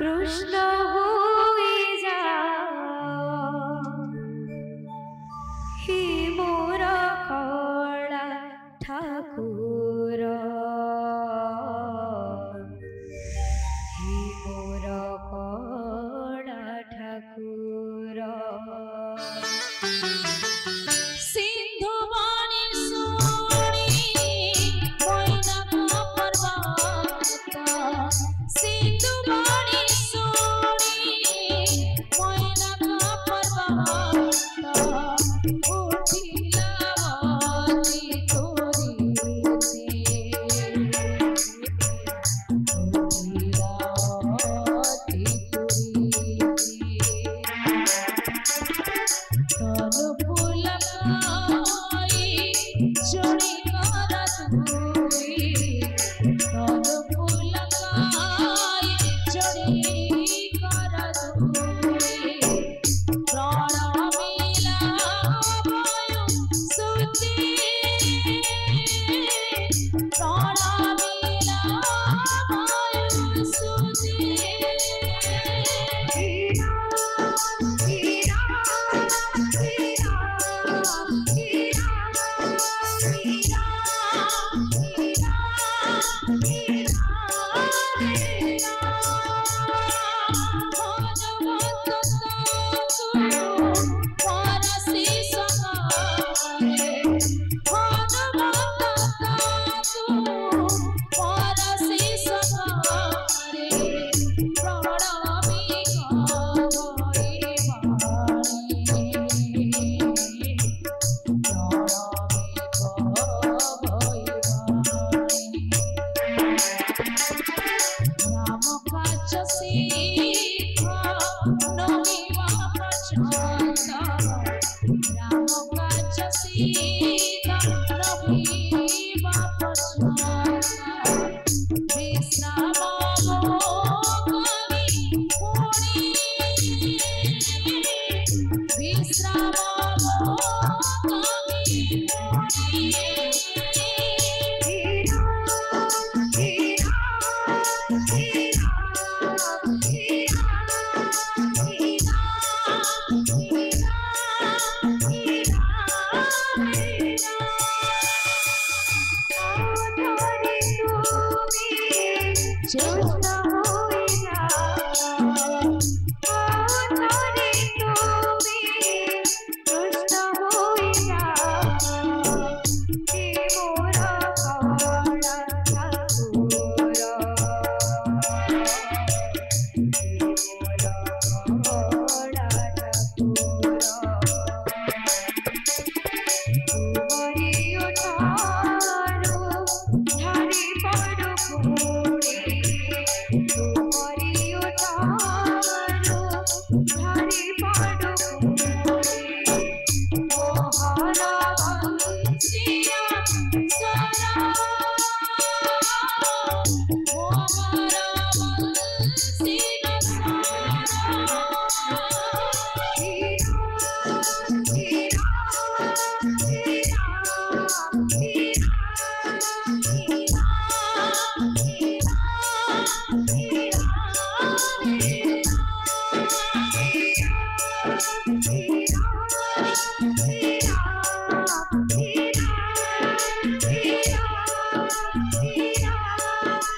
कृष्ण होई ही मोर कला ठाकुर ही मोर कला ठाकुर सिंधु वाणी सोनी मोइना पर्वत सिंधु वाणी सोनी मोइना पर्वत उठिला वाली तोरी उठिला वाली तोरी फूलकाई चढ़ी करत हुई फूलकाई चढ़ी करत हुई प्राण मिला वायु सुती प्राण मिला वायु सुती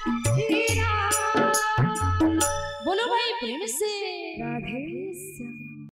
बोलो भाई प्रेम से राधे श्याम।